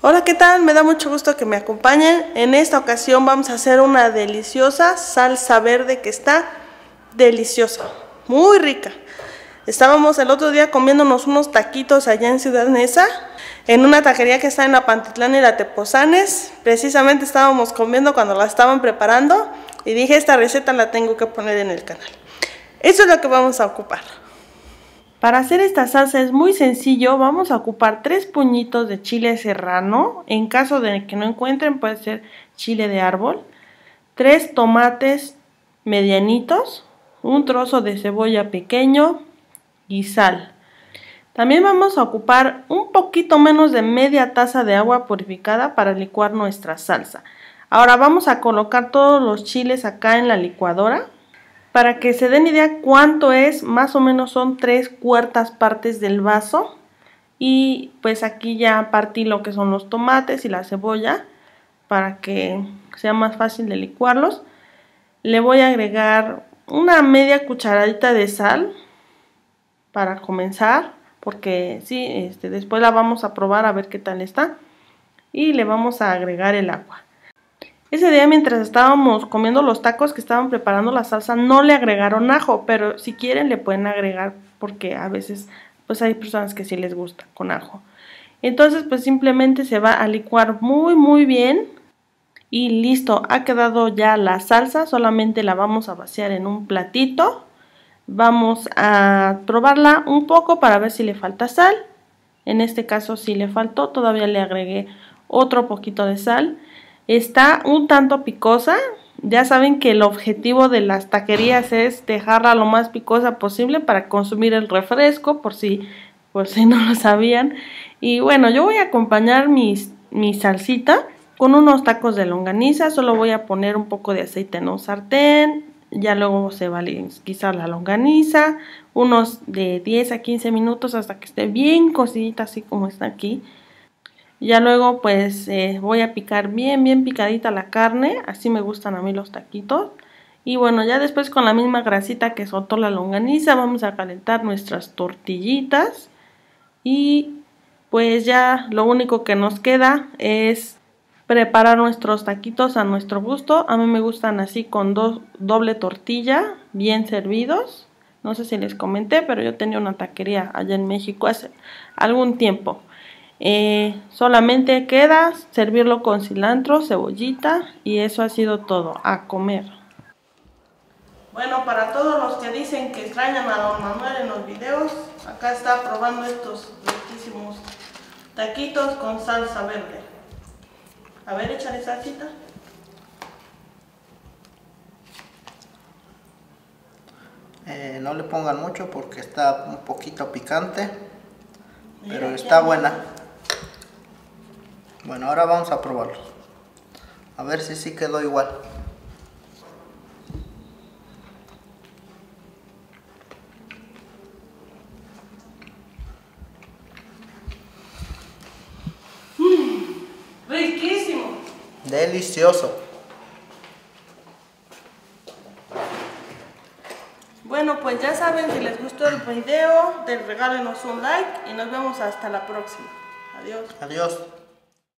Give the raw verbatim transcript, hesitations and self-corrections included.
Hola, ¿qué tal? Me da mucho gusto que me acompañen. En esta ocasión vamos a hacer una deliciosa salsa verde que está deliciosa, muy rica. Estábamos el otro día comiéndonos unos taquitos allá en Ciudad Neza, en una taquería que está en Apatitlán y la Tepozanes. Precisamente estábamos comiendo cuando la estaban preparando y dije, esta receta la tengo que poner en el canal. Eso es lo que vamos a ocupar. Para hacer esta salsa es muy sencillo. Vamos a ocupar tres puñitos de chile serrano. En caso de que no encuentren, puede ser chile de árbol. Tres tomates medianitos. Un trozo de cebolla pequeño y sal. También vamos a ocupar un poquito menos de media taza de agua purificada para licuar nuestra salsa. Ahora vamos a colocar todos los chiles acá en la licuadora. Para que se den idea cuánto es, más o menos son tres cuartas partes del vaso. Y pues aquí ya partí lo que son los tomates y la cebolla para que sea más fácil de licuarlos. Le voy a agregar una media cucharadita de sal para comenzar, porque sí, este, después la vamos a probar a ver qué tal está. Y le vamos a agregar el agua. Ese día, mientras estábamos comiendo los tacos que estaban preparando la salsa, no le agregaron ajo, pero si quieren le pueden agregar, porque a veces pues hay personas que sí les gusta con ajo. Entonces pues simplemente se va a licuar muy muy bien y listo, ha quedado ya la salsa. Solamente la vamos a vaciar en un platito. Vamos a probarla un poco para ver si le falta sal. En este caso sí le faltó, todavía le agregué otro poquito de sal. Está un tanto picosa. Ya saben que el objetivo de las taquerías es dejarla lo más picosa posible para consumir el refresco, por si, por si no lo sabían. Y bueno, yo voy a acompañar mis, mi salsita con unos tacos de longaniza. Solo voy a poner un poco de aceite en un sartén. Ya luego se va a guisar la longaniza. Unos de diez a quince minutos hasta que esté bien cocidita, así como está aquí. Ya luego pues eh, voy a picar bien bien picadita la carne, así me gustan a mí los taquitos. Y bueno, ya después con la misma grasita que soltó la longaniza vamos a calentar nuestras tortillitas. Y pues ya lo único que nos queda es preparar nuestros taquitos a nuestro gusto. A mí me gustan así con dos, doble tortilla, bien servidos. No sé si les comenté, pero yo tenía una taquería allá en México hace algún tiempo. Eh, solamente queda servirlo con cilantro, cebollita y eso ha sido todo. A comer. Bueno, para todos los que dicen que extrañan a Don Manuel en los videos, acá está probando estos riquísimos taquitos con salsa verde. A ver, échale salsita. Eh, no le pongan mucho porque está un poquito picante, pero está buena. Bueno, ahora vamos a probarlo. A ver si sí quedó igual. Mm, riquísimo. Delicioso. Bueno, pues ya saben, si les gustó el video, regálenos un like y nos vemos hasta la próxima. Adiós. Adiós.